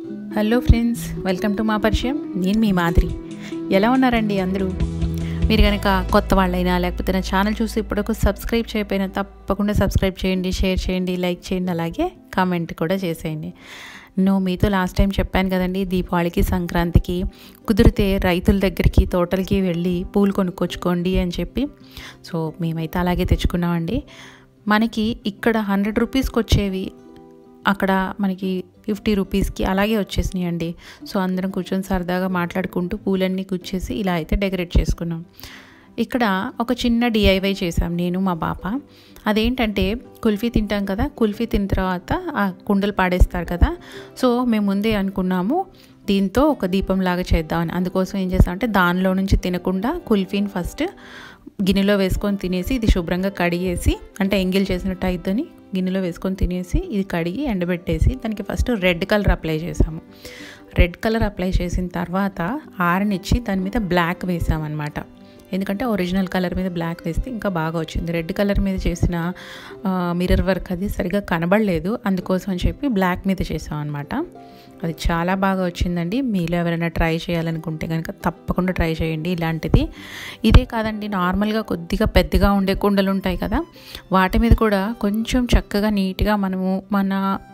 Hello friends, welcome to మాపరిచయం. నేను మీ మాధురి. ఎలా ఉన్నారండి అందరూ? మీరు కనుక కొత్త వాళ్ళైనా లేకపోతే నా ఛానల్ చూసి ఇప్పటివరకు సబ్స్క్రైబ్ చేయకపోయినా తప్పకుండా సబ్స్క్రైబ్ చేయండి, షేర్ చేయండి, లైక్ చేయండి, అలాగే కామెంట్ కూడా చేసేయండి. మీతో లాస్ట్ టైం చెప్పాను కదండి, దీపావళికి సంక్రాంతికి కుదిరితే రైతుల దగ్గరికి తోటలకి వెళ్ళి పూలు కొనుక్కొచ్చుకోండి అని చెప్పి. సో మేమైతే అలాగే తెచ్చుకున్నామండి. మనకి ఇక్కడ 100 రూపీస్కి వచ్చేవి అక్కడ మనకి 50 రూపీస్కి అలాగే వచ్చేసినాయండి. సో అందరం కూర్చొని సరదాగా మాట్లాడుకుంటూ పూలన్నీ గుచ్చేసి ఇలా అయితే డెకరేట్ చేసుకున్నాం. ఇక్కడ ఒక చిన్న DIY చేసాం నేను మా పాప. అదేంటంటే కుల్ఫీ తింటాం కదా, కుల్ఫీ తిన్న తర్వాత ఆ కుండలు పాడేస్తారు కదా. సో మేము ముందే అనుకున్నాము దీంతో ఒక దీపంలాగా చేద్దామని. అందుకోసం ఏం చేస్తామంటే దానిలో నుంచి తినకుండా కుల్ఫీని ఫస్ట్ గిన్నెలో వేసుకొని తినేసి, ఇది శుభ్రంగా కడిగేసి, అంటే ఎంగిల్ చేసినట్టు అయిద్దని గిన్నెలో వేసుకొని తినేసి, ఇది కడిగి ఎండబెట్టేసి దానికి ఫస్ట్ రెడ్ కలర్ అప్లై చేసాము. రెడ్ కలర్ అప్లై చేసిన తర్వాత ఆరనిచ్చి దాని మీద బ్లాక్ వేసామన్నమాట. ఎందుకంటే ఒరిజినల్ కలర్ మీద బ్లాక్ వేస్తే ఇంకా బాగా వచ్చింది. రెడ్ కలర్ మీద చేసిన మిర్రర్ వర్క్ అది సరిగా కనబడలేదు, అందుకోసం అని చెప్పి బ్లాక్ మీద చేసాం అనమాట. అది చాలా బాగా వచ్చిందండి. మీలో ఎవరైనా ట్రై చేయాలనుకుంటే కనుక తప్పకుండా ట్రై చేయండి ఇలాంటిది. ఇదే కాదండి, నార్మల్గా కొద్దిగా పెద్దగా ఉండే కుండలు ఉంటాయి కదా, వాటి మీద కూడా కొంచెం చక్కగా నీట్గా మనము మన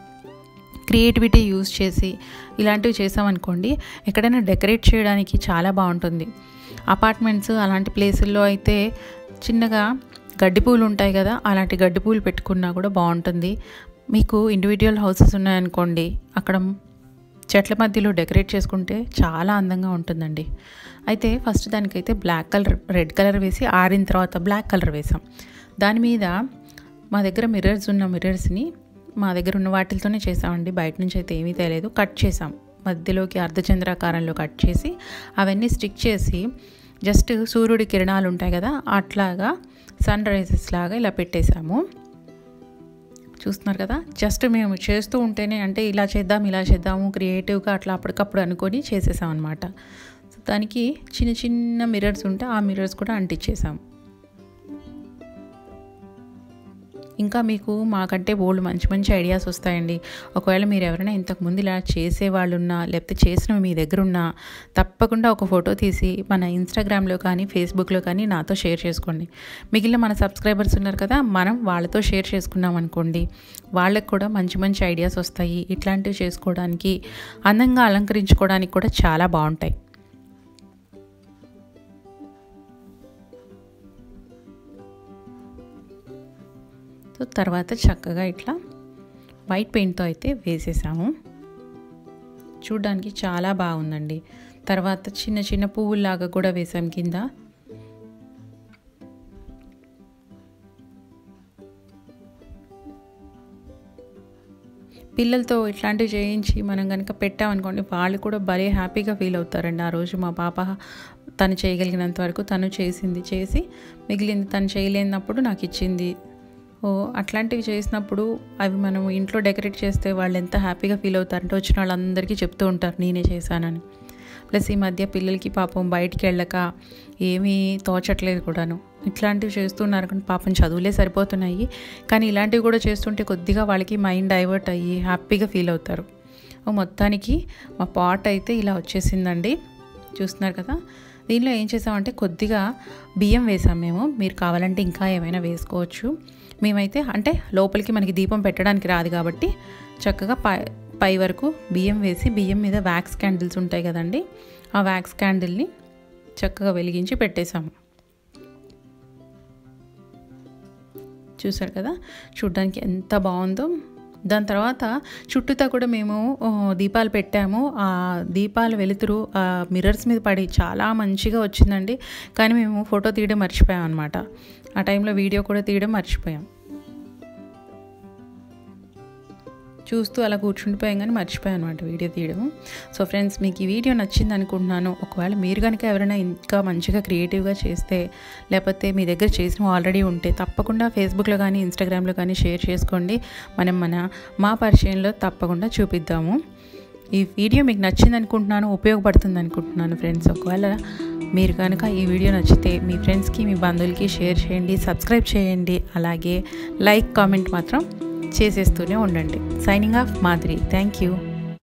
క్రియేటివిటీ యూజ్ చేసి ఇలాంటివి చేసామనుకోండి, ఎక్కడైనా డెకరేట్ చేయడానికి చాలా బాగుంటుంది. అపార్ట్మెంట్స్ అలాంటి ప్లేసుల్లో అయితే చిన్నగా గడ్డి పూలు ఉంటాయి కదా, అలాంటి గడ్డి పూలు పెట్టుకున్నా కూడా బాగుంటుంది. మీకు ఇండివిజువల్ హౌసెస్ ఉన్నాయనుకోండి, అక్కడ చెట్ల మధ్యలో డెకరేట్ చేసుకుంటే చాలా అందంగా ఉంటుందండి. అయితే ఫస్ట్ దానికైతే బ్లాక్ కలర్, రెడ్ కలర్ వేసి ఆరిన తర్వాత బ్లాక్ కలర్ వేసాం. దాని మీద మా దగ్గర మిర్రర్స్ని మా దగ్గర ఉన్న వాటితోనే చేసామండి, బయట నుంచి అయితే ఏమీ తెలియదు. కట్ చేసాం, మధ్యలోకి అర్ధచంద్రాకారంలో కట్ చేసి అవన్నీ స్టిక్ చేసి జస్ట్ సూర్యుడి కిరణాలు ఉంటాయి కదా, అట్లాగా సన్ రైజెస్ లాగా ఇలా పెట్టేశాము. చూస్తున్నారు కదా, జస్ట్ మేము చేస్తూ ఉంటేనే, అంటే ఇలా చేద్దాము క్రియేటివ్గా అట్లా అప్పటికప్పుడు అనుకొని చేసేసాం అనమాట. సో దానికి చిన్న చిన్న మిర్రర్స్ ఉంటే ఆ మిర్రర్స్ కూడా అంటించేసాము. ఇంకా మీకు మాకంటే బోల్డ్ మంచి మంచి ఐడియాస్ వస్తాయండి. ఒకవేళ మీరు ఎవరైనా ఇంతకుముందు ఇలా చేసేవాళ్ళున్నా లేకపోతే చేసినవి మీ దగ్గర ఉన్నా తప్పకుండా ఒక ఫోటో తీసి మన ఇన్స్టాగ్రామ్లో కానీ ఫేస్బుక్లో కానీ నాతో షేర్ చేసుకోండి. మిగిలిన మన సబ్స్క్రైబర్స్ ఉన్నారు కదా, మనం వాళ్ళతో షేర్ చేసుకున్నాం అనుకోండి, వాళ్ళకి కూడా మంచి మంచి ఐడియాస్ వస్తాయి. ఇట్లాంటివి చేసుకోవడానికి, అందంగా అలంకరించుకోవడానికి కూడా చాలా బాగుంటాయి. సో తర్వాత చక్కగా ఇట్లా వైట్ పెయింట్తో అయితే వేసేసాము. చూడ్డానికి చాలా బాగుందండి. తర్వాత చిన్న చిన్న పువ్వుల్లాగా కూడా వేసాం కింద. పిల్లలతో ఇట్లాంటివి చేయించి మనం కనుక పెట్టామనుకోండి, వాళ్ళు కూడా భలే హ్యాపీగా ఫీల్ అవుతారండి. ఆ రోజు మా పాప తను చేయగలిగినంత వరకు తను చేసి మిగిలింది తను చేయలేనప్పుడు నాకు ఇచ్చింది. అట్లాంటివి చేసినప్పుడు అవి మనం ఇంట్లో డెకరేట్ చేస్తే వాళ్ళు ఎంత హ్యాపీగా ఫీల్ అవుతారంటే వచ్చిన వాళ్ళందరికీ చెప్తూ ఉంటారు నేనే చేశానని. ప్లస్ ఈ మధ్య పిల్లలకి పాపం బయటికి వెళ్ళక ఏమీ తోచట్లేదు కూడాను. ఇట్లాంటివి చేస్తున్నారు కానీ పాపం చదువులే సరిపోతున్నాయి, కానీ ఇలాంటివి కూడా చేస్తుంటే కొద్దిగా వాళ్ళకి మైండ్ డైవర్ట్ అయ్యి హ్యాపీగా ఫీల్ అవుతారు. మొత్తానికి మా పాట్ అయితే ఇలా వచ్చేసిందండి, చూస్తున్నారు కదా. దీనిలో ఏం చేసామంటే కొద్దిగా బియ్యం వేసాం మేము, మీరు కావాలంటే ఇంకా ఏమైనా వేసుకోవచ్చు. మేమైతే అంటే లోపలికి మనకి దీపం పెట్టడానికి రాదు కాబట్టి చక్కగా పై వరకు బియ్యం వేసి, బియ్యం మీద వ్యాక్స్ క్యాండిల్స్ ఉంటాయి కదండి, ఆ వ్యాక్స్ క్యాండిల్ని చక్కగా వెలిగించి పెట్టేశాము. చూసారు కదా, చూడ్డానికి ఎంత బాగుందో. దాని తర్వాత చుట్టూతా కూడా మేము దీపాలు పెట్టాము. ఆ దీపాల వెలుతురు ఆ మిర్రర్స్ మీద పడి చాలా మంచిగా వచ్చిందండి. కానీ మేము ఫోటో తీయడం మర్చిపోయాం అనమాట. ఆ టైంలో వీడియో కూడా తీయడం మర్చిపోయాం. చూస్తూ అలా కూర్చుండిపోయాం కానీ మర్చిపోయాం అనమాట వీడియో తీయడం. సో ఫ్రెండ్స్, మీకు ఈ వీడియో నచ్చింది అనుకుంటున్నాను. ఒకవేళ మీరు కనుక ఎవరైనా ఇంకా మంచిగా క్రియేటివ్గా చేస్తే, లేకపోతే మీ దగ్గర చేసినవి ఆల్రెడీ ఉంటే తప్పకుండా ఫేస్బుక్లో కానీ ఇన్స్టాగ్రామ్లో కానీ షేర్ చేసుకోండి. మనం మన మా పరిచయంలో తప్పకుండా చూపిద్దాము. ఈ వీడియో మీకు నచ్చింది అనుకుంటున్నాను, ఉపయోగపడుతుంది అనుకుంటున్నాను ఫ్రెండ్స్. ఒకవేళ మీరు కనుక ఈ వీడియో నచ్చితే మీ ఫ్రెండ్స్కి, మీ బంధువులకి షేర్ చేయండి, సబ్స్క్రైబ్ చేయండి, అలాగే లైక్ కామెంట్ మాత్రం చేసేస్తూనే ఉండండి. Signing off Madhuri. Thank you.